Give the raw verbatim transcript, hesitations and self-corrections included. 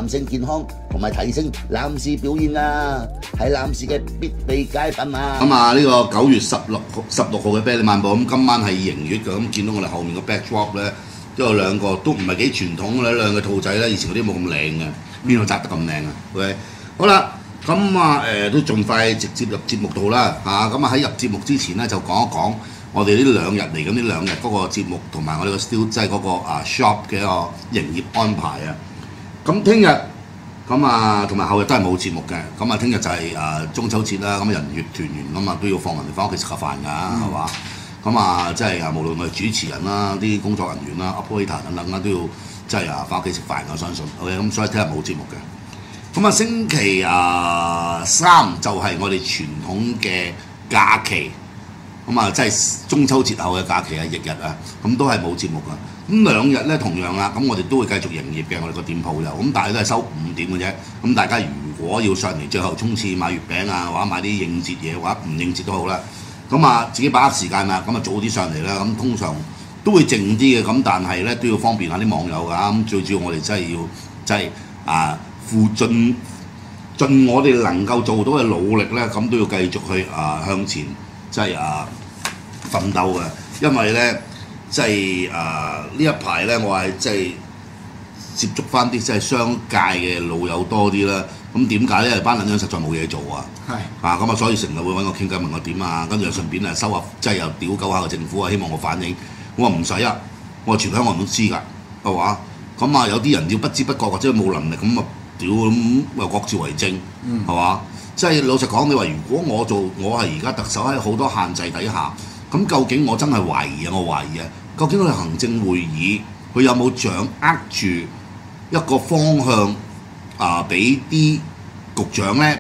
男性健康同埋提升男士表現啊，係男士嘅必備佳品啊！咁啊，呢個九月十六十六號嘅啤梨漫步，咁今晚係迎月嘅，咁見到我哋後面個 backdrop 咧，都有兩個都唔係幾傳統嘅兩個兔仔咧，以前嗰啲冇咁靚嘅，邊度紮得咁靚啊 ？OK， 好啦。咁啊誒都盡快直接入節目度啦嚇！咁啊喺入節目之前咧，就講一講我哋呢兩日嚟緊呢兩日嗰個節目同埋我哋個 still 即係嗰個啊 shop 嘅一個營業安排啊！咁聽日咁啊同埋後日都係冇節目嘅。咁啊聽日就係啊中秋節啦，咁人月團圓咁啊都要放人哋翻屋企食下飯㗎，係嘛？咁啊即係啊無論我哋主持人啦、啲工作人員啦、operator 等等啦，都要即係啊翻屋企食飯，我相信。OK， 咁所以聽日冇節目嘅。咁啊，星期啊三就係我哋傳統嘅假期，咁啊即係中秋節後嘅假期啊，翌日啊，咁都係冇節目㗎。咁兩日咧同樣啦，咁我哋都會繼續營業嘅，我哋個店鋪有，咁但係都係收五點嘅啫。咁大家如果要上嚟最後衝刺買月餅啊，或者買啲應節嘢，或者唔應節都好啦，咁啊自己把握時間啦，咁啊早啲上嚟啦。咁通常都會靜啲嘅，咁但係咧都要方便下啲網友㗎。咁最主要我哋真係要即係啊〜負盡盡我哋能夠做到嘅努力咧，咁都要繼續去啊向前，即係啊奮鬥嘅。因為咧，即係啊呢一排咧，我係即係接觸翻啲即係商界嘅老友多啲啦。咁點解咧？班撚樣實在冇嘢做啊！係啊，咁啊，所以成日會揾我傾偈問我點啊，跟住又順便啊收下，即係又屌鳩下個政府啊，希望我反映。我話唔使啊，我話全香港人都知㗎，係嘛？咁啊，有啲人要不知不覺或者冇能力咁啊。屌咁又各自為政，係嘛、嗯？即係老實講，你話如果我做，我係而家特首喺好多限制底下，咁究竟我真係懷疑啊！我懷疑啊，究竟我哋行政會議佢有冇掌握住一個方向啊，俾啲局長咧？